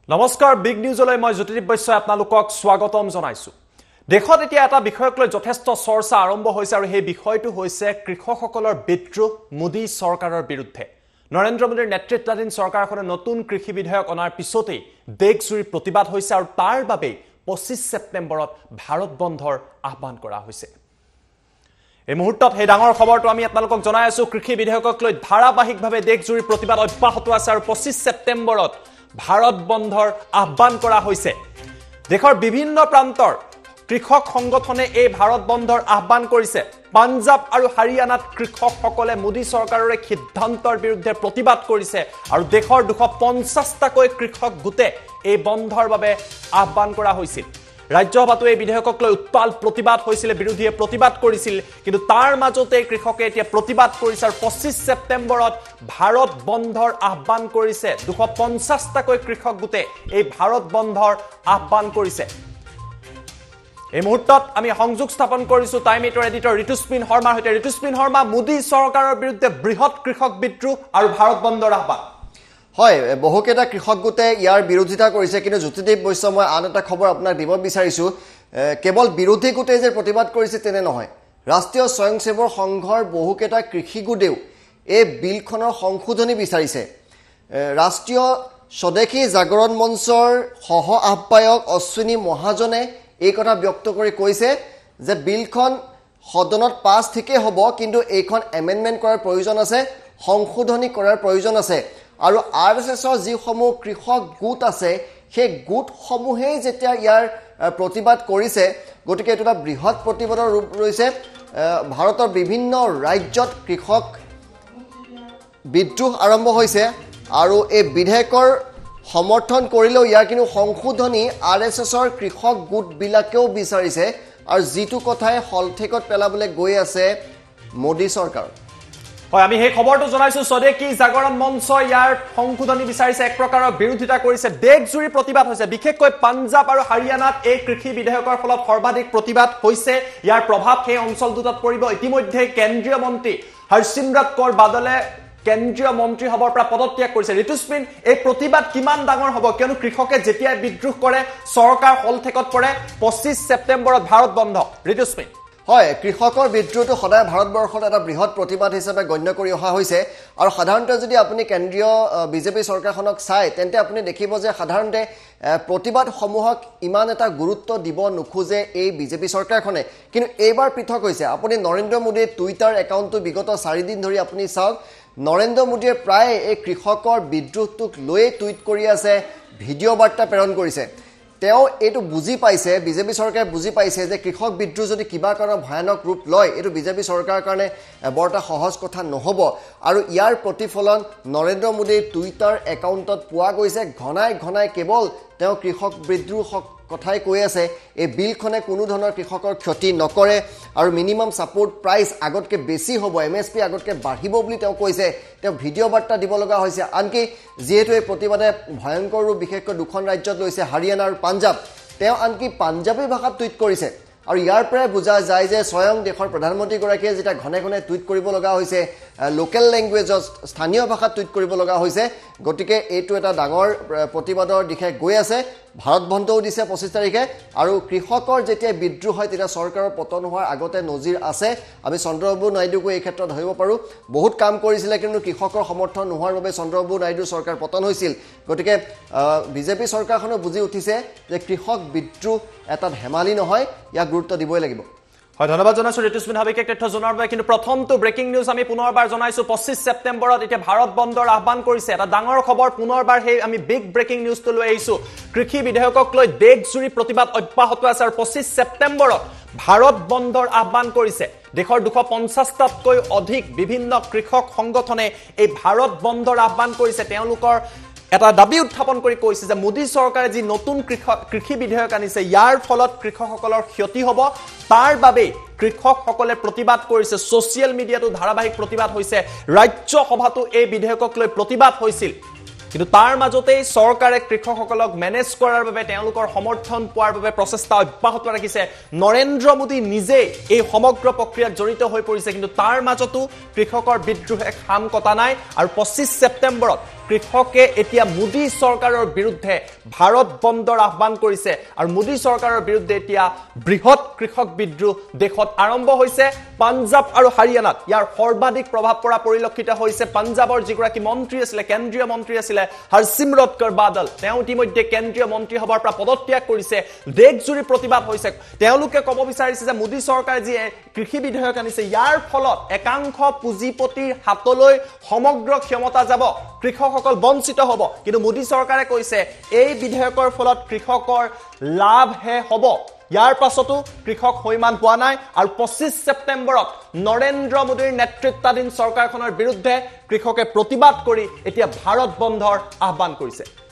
নমস্কাৰ বিগ নিউজলৈ মই জ্যোতিদীপ বৈশ্যই আপোনালোকক স্বাগতম জনাইছো। দেশত এতিয়া এটা বিষয়ক লৈ যথেষ্ট চৰ্চা আৰম্ভ হৈছে আৰু সেই বিষয়টো হৈছে কৃষকসকলৰ বিদ্ৰোহ মোদী চৰকাৰৰ বিৰুদ্ধে। নৰেন্দ্ৰ মোদীৰ নেতৃত্বাধীন চৰকাৰখনে নতুন কৃষি বিধেয়ক অনাৰ পিছতেই দেশজুৰি প্ৰতিবাদ হৈছে আৰু তাৰ বাবেই 25 ছেপ্টেম্বৰত ভাৰত বন্ধৰ আহ্বান কৰা হৈছে। এই মুহূৰ্তত সেই ডাঙৰ খবৰটো আমি আপোনালোকক জনাই আছো। কৃষি বিধেয়কক লৈ ধাৰাবাহিকভাৱে দেশজুৰি প্ৰতিবাদ অব্যাহত আছে আৰু 25 ছেপ্টেম্বৰত ভাৰত বন্ধৰ আহ্বান কৰা হৈছে। দেশৰ বিভিন্ন প্ৰান্তৰ কৃষক সংগঠনে এই ভাৰত বন্ধৰ আহ্বান কৰিছে। পাঞ্জাব আৰু হাৰিয়ানাত কৃষকসকলে মোদী চৰকাৰৰ সিদ্ধান্তৰ বিৰুদ্ধে প্ৰতিবাদ কৰিছে আৰু দেশৰ 250টাকৈ কৃষক গোটে এই বন্ধৰ বাবে আহ্বান কৰা হৈছিল। ৰাজ্যসভাতো এই বিধেয়কক লৈ উত্তাল প্ৰতিবাদ হৈছিল, বিৰোধীয়ে প্ৰতিবাদ কৰিছিল, কিন্তু তাৰ মাজতে কৃষকে এতিয়া প্ৰতিবাদ কৰিছে আৰু 25 ছেপ্টেম্বৰত ভাৰত বন্ধৰ আহ্বান কৰিছে। 250টাকৈ কৃষক গোটে এই ভাৰত বন্ধৰ আহ্বান কৰিছে। এই মুহূৰ্তত আমি সংযোগ স্থাপন কৰিছো টাইম এইটৰ এডিটৰ ঋতুস্পিন শৰ্মাৰ সৈতে। ঋতুস্পিন শৰ্মা, মোদী চৰকাৰৰ বিৰুদ্ধে বৃহৎ কৃষক বিদ্ৰোহ আৰু ভাৰত বন্ধৰ আহ্বান। হয়, বহুকেইটা কৃষক গোটে ইয়াৰ বিৰোধিতা কৰিছে, কিন্তু জ্যোতিদীপ বৈশ্য মই আন এটা খবৰ আপোনাক দিব বিচাৰিছোঁ। কেৱল বিৰোধী গোটেই যে প্ৰতিবাদ কৰিছে তেনে নহয়, ৰাষ্ট্ৰীয় স্বয়ংসেৱক সংঘৰ বহুকেইটা কৃষি গোটেও এই বিলখনৰ সংশোধনী বিচাৰিছে। ৰাষ্ট্ৰীয় স্বদেশী জাগৰণ মঞ্চৰ সহ আহ্বায়ক অশ্বিনী মহাজনে এই কথা ব্যক্ত কৰি কৈছে যে বিলখন সদনত পাছ ঠিকেই হ'ব, কিন্তু এইখন এমেণ্ডমেণ্ট কৰাৰ প্ৰয়োজন আছে, সংশোধনী কৰাৰ প্ৰয়োজন আছে। আৰু RSSৰ যিসমূহ কৃষক গোট আছে সেই গোটসমূহেই যেতিয়া ইয়াৰ প্ৰতিবাদ কৰিছে, গতিকে এইটো এটা বৃহৎ প্ৰতিবাদৰ ৰূপ লৈছে। ভাৰতৰ বিভিন্ন ৰাজ্যত কৃষক বিদ্ৰোহ আৰম্ভ হৈছে আৰু এই বিধেয়কৰ সমৰ্থন কৰিলেও ইয়াৰ কিন্তু সংশোধনী RSSৰ কৃষক গোটবিলাকেও বিচাৰিছে আৰু যিটো কথাই হলঠেকত পেলাবলৈ গৈ আছে মোদী চৰকাৰ। হয়, আমি সেই খবৰটো জনাইছো। স্বদেশী জাগৰণ মঞ্চ ইয়াৰ সংশোধনী বিচাৰিছে, এক প্ৰকাৰৰ বিৰোধিতা কৰিছে। দেশজুৰি প্ৰতিবাদ হৈছে, বিশেষকৈ পাঞ্জাব আৰু হাৰিয়ানাত এই কৃষি বিধেয়কৰ ফলত সৰ্বাধিক প্ৰতিবাদ হৈছে। ইয়াৰ প্ৰভাৱ সেই অঞ্চল দুটাত পৰিব। ইতিমধ্যে কেন্দ্ৰীয় মন্ত্ৰী হৰচিমৰৎ কৌৰ বাদলে কেন্দ্ৰীয় মন্ত্ৰী হবৰ পৰা পদত্যাগ কৰিছে। ঋতুস্পিন, এই প্ৰতিবাদ কিমান ডাঙৰ হ'ব, কিয়নো কৃষকে যেতিয়াই বিদ্ৰোহ কৰে চৰকাৰ হলঠেকত পৰে। 25 ছেপ্টেম্বৰত ভাৰত বন্ধ। ঋতুস্পিন, হয়, কৃষকৰ বিদ্ৰোহটো সদায় ভাৰতবৰ্ষত এটা বৃহৎ প্ৰতিবাদ হিচাপে গণ্য কৰি অহা হৈছে। আৰু সাধাৰণতে যদি আপুনি কেন্দ্ৰীয় বিজেপি চৰকাৰখনক চায় তেন্তে আপুনি দেখিব যে সাধাৰণতে প্ৰতিবাদসমূহক ইমান এটা গুৰুত্ব দিব নোখোজে এই বিজেপি চৰকাৰখনে। কিন্তু এইবাৰ পৃথক হৈছে। আপুনি নৰেন্দ্ৰ মোদীৰ টুইটাৰ একাউণ্টটো বিগত 4 দিন ধৰি আপুনি চাওক, নৰেন্দ্ৰ মোদীয়ে প্ৰায় এই কৃষকৰ বিদ্ৰোহটোক লৈয়ে টুইট কৰি আছে, ভিডিঅ' বাৰ্তা প্ৰেৰণ কৰিছে। তেওঁ এইটো বুজি পাইছে, বিজেপি চৰকাৰে বুজি পাইছে যে কৃষক বিদ্ৰোহ যদি কিবা কাৰণত ভয়ানক ৰূপ লয় এইটো বিজেপি চৰকাৰৰ কাৰণে বৰ এটা সহজ কথা নহ'ব। আৰু ইয়াৰ প্ৰতিফলন নৰেন্দ্ৰ মোদীৰ টুইটাৰ একাউণ্টত পোৱা গৈছে। ঘনাই ঘনাই কেৱল তেওঁ কৃষক বিদ্ৰোহ কথাই কৈ আছে, এই বিলখনে কোনো ধৰণৰ কৃষকৰ ক্ষতি নকৰে আৰু মিনিমাম ছাপোৰ্ট প্ৰাইচ আগতকৈ বেছি হ'ব, MSP আগতকৈ বাঢ়িব বুলি তেওঁ কৈছে। তেওঁ ভিডিঅ' বাৰ্তা দিব লগা হৈছে। আনকি যিহেতু এই প্ৰতিবাদে ভয়ংকৰ ৰূপ বিশেষকৈ দুখন ৰাজ্যত লৈছে, হাৰিয়ানা আৰু পাঞ্জাব, তেওঁ আনকি পাঞ্জাবী ভাষাত টুইট কৰিছে। আৰু ইয়াৰ পৰাই বুজা যায় যে স্বয়ং দেশৰ প্ৰধানমন্ত্ৰীগৰাকীয়ে যেতিয়া ঘনে ঘনে টুইট কৰিব লগা হৈছে, লোকেল লেংগুৱেজত স্থানীয় ভাষাত টুইট কৰিব লগা হৈছে, গতিকে এইটো এটা ডাঙৰ প্ৰতিবাদৰ দিশে গৈ আছে। ভাৰত বন্ধও দিছে 25 তাৰিখে। আৰু কৃষকৰ যেতিয়া বিদ্ৰোহ হয় তেতিয়া চৰকাৰৰ পতন হোৱাৰ আগতে নজিৰ আছে। আমি চন্দ্ৰবাবু নাইডুকো এই ক্ষেত্ৰত ধৰিব পাৰোঁ। বহুত কাম কৰিছিলে, কিন্তু কৃষকৰ সমৰ্থন নোহোৱাৰ বাবে চন্দ্ৰবাবু নাইডুৰ চৰকাৰ পতন হৈছিল। গতিকে বিজেপি চৰকাৰখনে বুজি উঠিছে যে কৃষক বিদ্ৰোহ এটা ধেমালি নহয়, ইয়াক গুৰুত্ব দিবই লাগিব। হয়, ধন্যবাদ জনাইছো ঋতুস্পিন হাবিকে তথ্য জনোৱাৰ বাবে। কিন্তু প্ৰথমটো ব্ৰেকিং নিউজ আমি পুনৰবাৰ জনাইছো। 25 ছেপ্টেম্বৰত এতিয়া ভাৰত বন্ধৰ আহ্বান কৰিছে। এটা ডাঙৰ খবৰ পুনৰবাৰ সেই আমি বিগ ব্ৰেকিং নিউজটো লৈ আহিছো। কৃষি বিধেয়কক লৈ দেশজুৰি প্ৰতিবাদ অব্যাহত আছে আৰু 25 ছেপ্টেম্বৰত ভাৰত বন্ধৰ আহ্বান কৰিছে। দেশৰ 250টাতকৈ অধিক বিভিন্ন কৃষক সংগঠনে এই ভাৰত বন্ধৰ আহ্বান কৰিছে। তেওঁলোকৰ এটা দাবী উত্থাপন কৰি কৈছে যে মোদী চৰকাৰে যি নতুন কৃষি বিধেয়ক আনিছে ইয়াৰ ফলত কৃষকসকলৰ ক্ষতি হ'ব, তাৰ বাবে কৃষকসকলে প্ৰতিবাদ কৰিছে। ছ'চিয়েল মিডিয়াতো ধাৰাবাহিক প্ৰতিবাদ হৈছে। ৰাজ্যসভাতো এই বিধেয়কক লৈ প্ৰতিবাদ হৈছিল, কিন্তু তাৰ মাজতেই চৰকাৰে কৃষকসকলক মেনেজ কৰাৰ বাবে তেওঁলোকৰ সমৰ্থন পোৱাৰ বাবে প্ৰচেষ্টা অব্যাহত ৰাখিছে। নৰেন্দ্ৰ মোদী নিজেই এই সমগ্ৰ প্ৰক্ৰিয়াত জড়িত হৈ পৰিছে, কিন্তু তাৰ মাজতো কৃষকৰ বিদ্ৰোহে খাম কটা নাই। আৰু 25 ছেপ্টেম্বৰত কৃষকে এতিয়া মোদী চৰকাৰৰ বিৰুদ্ধে ভাৰত বন্ধৰ আহ্বান কৰিছে আৰু মোদী চৰকাৰৰ বিৰুদ্ধে এতিয়া বৃহৎ কৃষক বিদ্ৰোহ দেশত আৰম্ভ হৈছে পাঞ্জাব আৰু হাৰিয়ানাত ইয়াৰ সৰ্বাধিক প্ৰভাৱ পৰা পৰিলক্ষিত হৈছে পাঞ্জাবৰ যিগৰাকী মন্ত্ৰী আছিলে কেন্দ্ৰীয় মন্ত্ৰী আছিলে হৰসিমৰত কৌৰ বাদল তেওঁ ইতিমধ্যে কেন্দ্ৰীয় মন্ত্ৰী সভাৰ পৰা পদত্যাগ কৰিছে দেশজুৰি প্ৰতিবাদ হৈছে তেওঁলোকে ক'ব বিচাৰিছে যে মোদী চৰকাৰে যি কৃষি বিধেয়ক আনিছে ইয়াৰ ফলত একাংশ পুঁজিপতিৰ হাতলৈ সমগ্ৰ ক্ষমতা যাব কৃষকসকল বঞ্চিত হ'ব কিন্তু মোদী চৰকাৰে কৈছে এই বিধেয়কৰ ফলত কৃষকৰ লাভহে হ'ব ইয়াৰ পাছতো কৃষক হৈমান হোৱা নাই আৰু 25 ছেপ্টেম্বৰত নৰেন্দ্ৰ মোদীৰ নেতৃত্বাধীন চৰকাৰখনৰ বিৰুদ্ধে কৃষকে প্ৰতিবাদ কৰি এতিয়া ভাৰত বন্ধৰ আহ্বান কৰিছে